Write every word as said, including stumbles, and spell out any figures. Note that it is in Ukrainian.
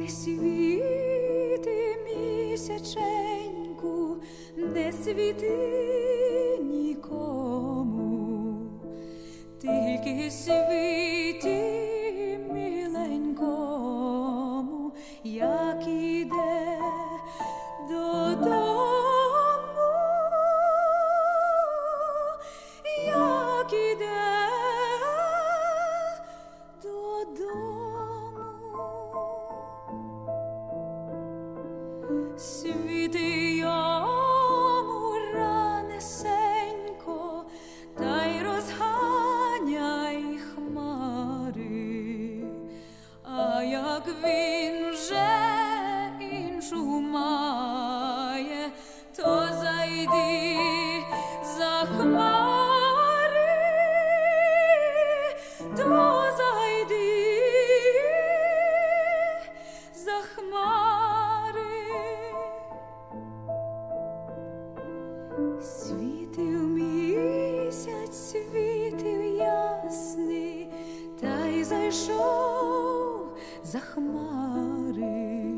світи, місяченьку, не світи нікому, тільки світі миленькому, як іде додому, як іде додому. Світи йому ранесенько, та й розганяй хмари, а як він вже іншу має, то зайди за хмари, то зайди за хмари. Світив місяць, світив ясний, та й зайшов за хмари.